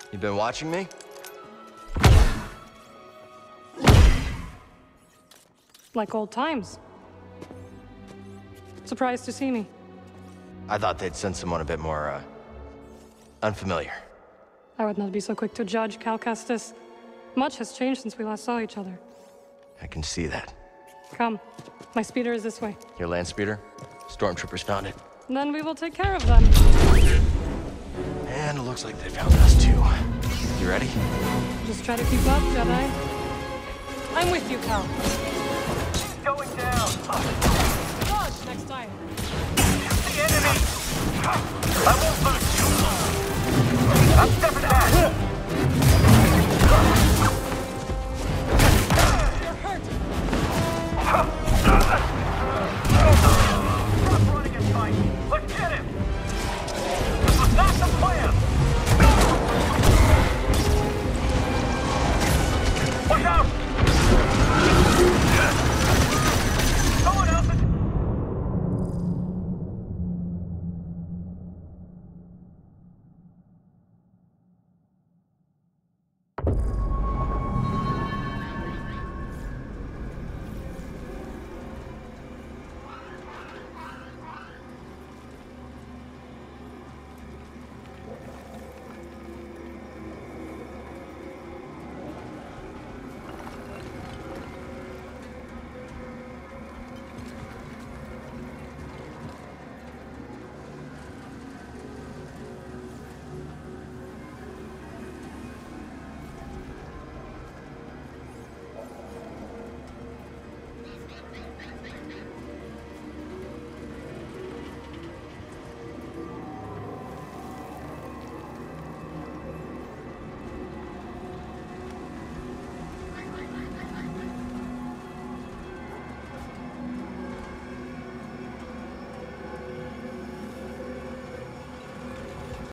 You been watching me? Like old times. Surprised to see me. I thought they'd send someone a bit more, unfamiliar. I would not be so quick to judge, Cal Kestis. Much has changed since we last saw each other. I can see that. Come. My speeder is this way. Your land speeder? Stormtroopers found it. Then we will take care of them. And it looks like they found us too. You ready? Just try to keep up, Jedi. I'm with you, Cal. Going down. Dodge next time. The enemy. I won't